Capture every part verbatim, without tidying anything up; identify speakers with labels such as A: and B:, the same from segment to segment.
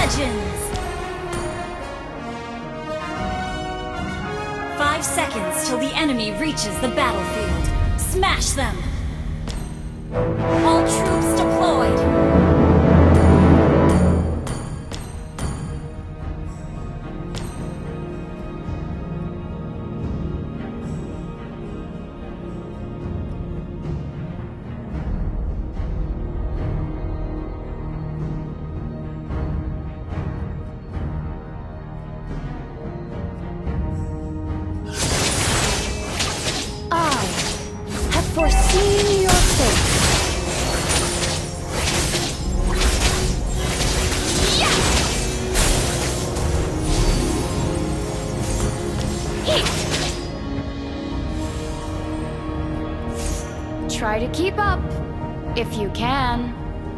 A: Legends! Five seconds till the enemy reaches the battlefield. Smash them! All troops deployed!
B: Foreseen your fate. Try to keep up, if you can.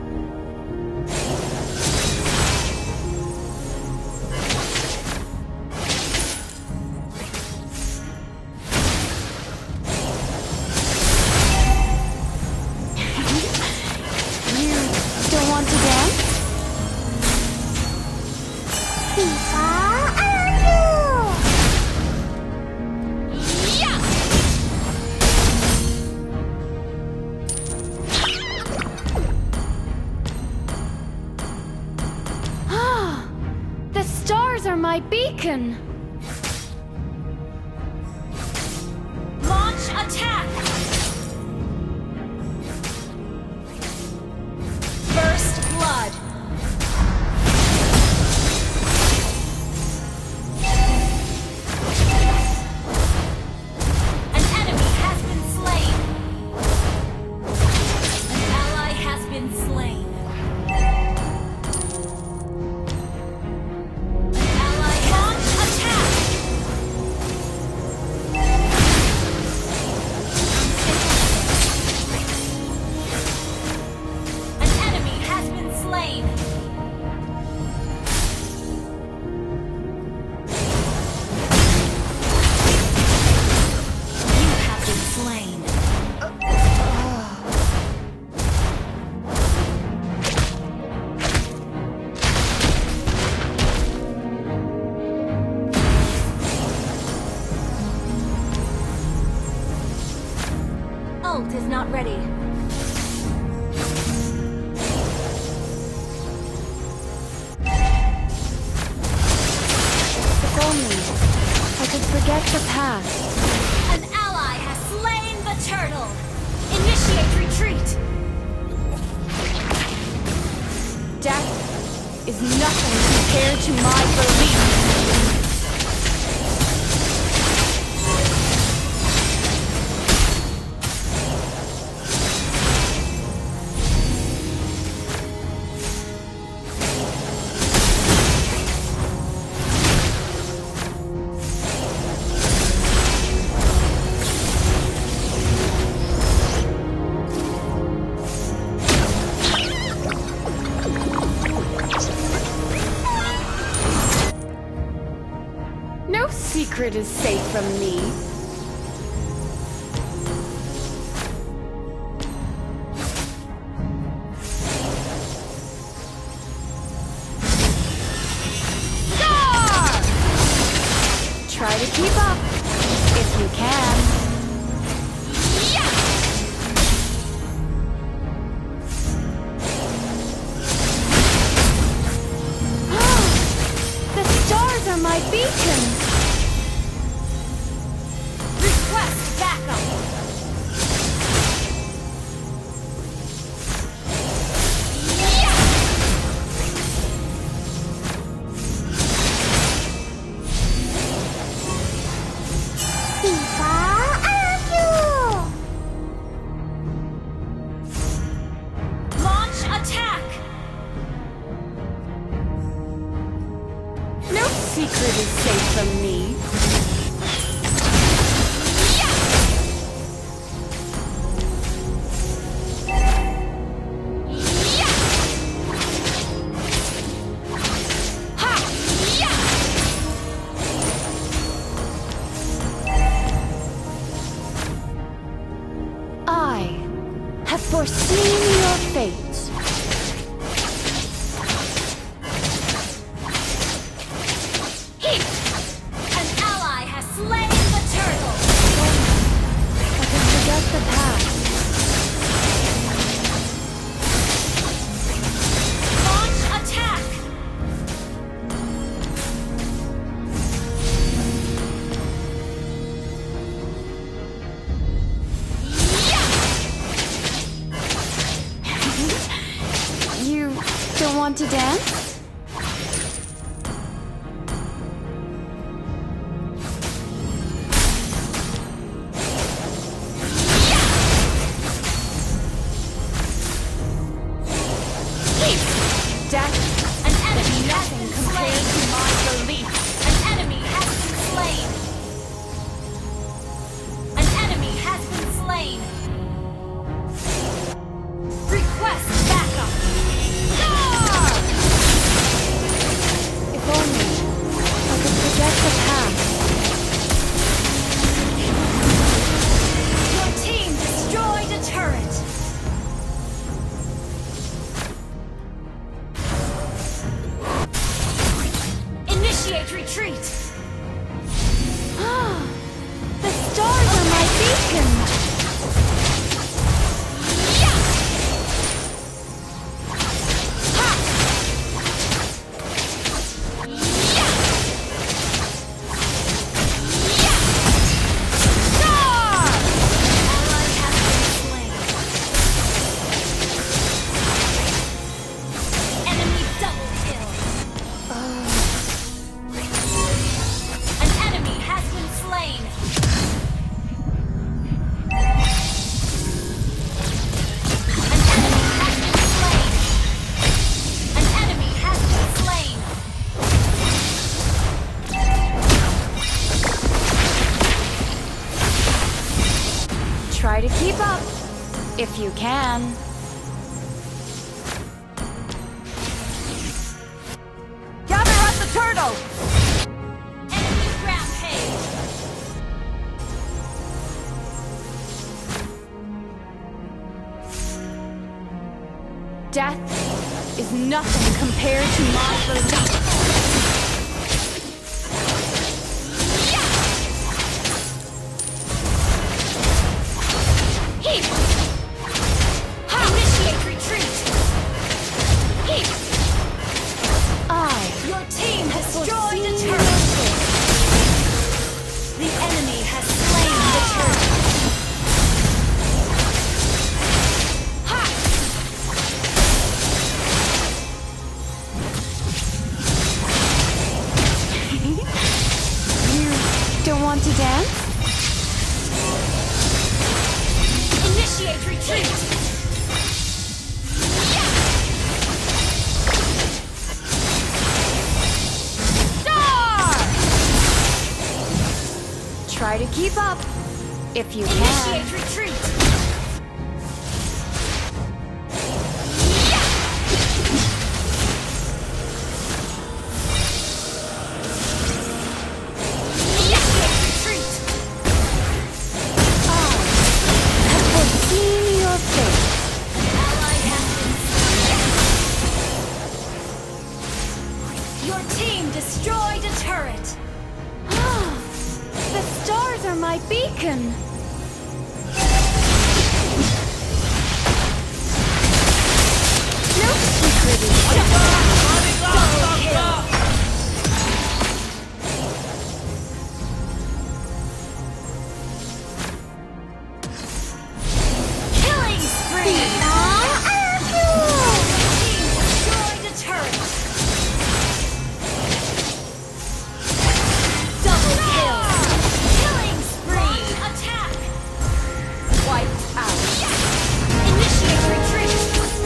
B: Want to dance? Ah, the stars are my beacon.
A: Launch attack! First blood! An enemy has been slain! An ally has been slain! An ally launch attack! An enemy has been slain! You have been slain. Ult is not ready.
B: If only I could forget the past.
A: An ally has slain the turtle! Initiate retreat!
B: Death is nothing compared to my belief. No secret is safe from me. Scar! Try to keep up, if you can. The stars are my beacon.
A: Request backup! Launch attack!
B: No secret is safe from me. I have foreseen your fate. don't want to dance?
A: Death, an enemy has been compared to my belief. An enemy has been slain. An enemy has been slain. Request backup. Ah!
B: If only I could forget the past.
A: Your team destroyed a turret. Initiate retreat.
B: The stars are my beacon!
A: Yeah! Ha! Yeah! Yeah! Star! Ally has been slain. Enemy double kill. An enemy has been slain. An enemy has been slain.
B: Try to keep up, if you can.
C: Gather up the turtle!
A: Enemy rampage.
B: Death is nothing compared to my belief.
A: Heat. Initiate retreat. Heat.
B: I
A: Your team has destroyed a
B: foreseen
A: turret. The enemy has slain the turret. Ha!
B: You don't want to dance?
A: Initiate retreat. Star!
B: Try to keep up, if you can.
A: Initiate retreat. Initiate retreat.
B: I've foreseen your fate.
A: Ally has been slain. Your team destroyed a turret.
B: The stars are my beacon. No secret is safe.
A: Double kill. Killing spree. Team destroyed a turret. Double kill. Killing spree. Attack. Wiped out. Initiate retreat.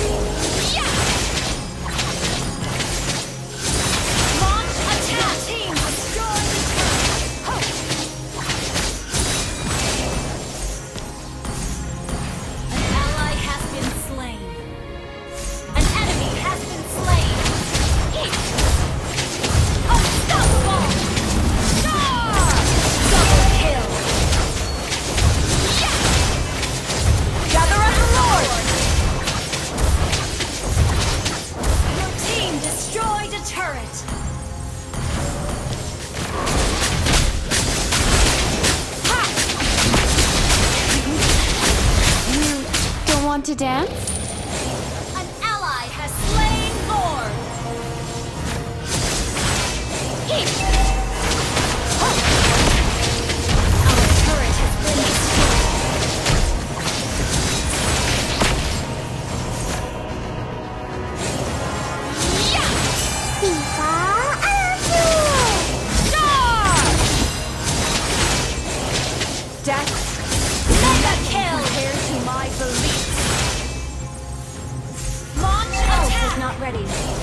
A: Launch attack. Team destroyed a turret. Ho. An ally has been slain. An enemy has been slain. Heat. Unstoppable. Star. Double kill.
C: Gather up the Lord!
A: Your team destroyed a turret. Ha!
B: You don't want to dance?
A: An ally has slain Lord. Heat. Our turret has been destroyed. not ready.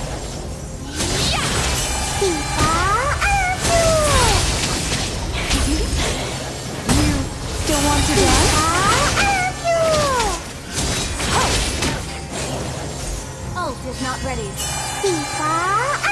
D: Tifa, I love you! You still want to dance? Tifa, I love you!
A: Ult is not ready.
D: Tifa,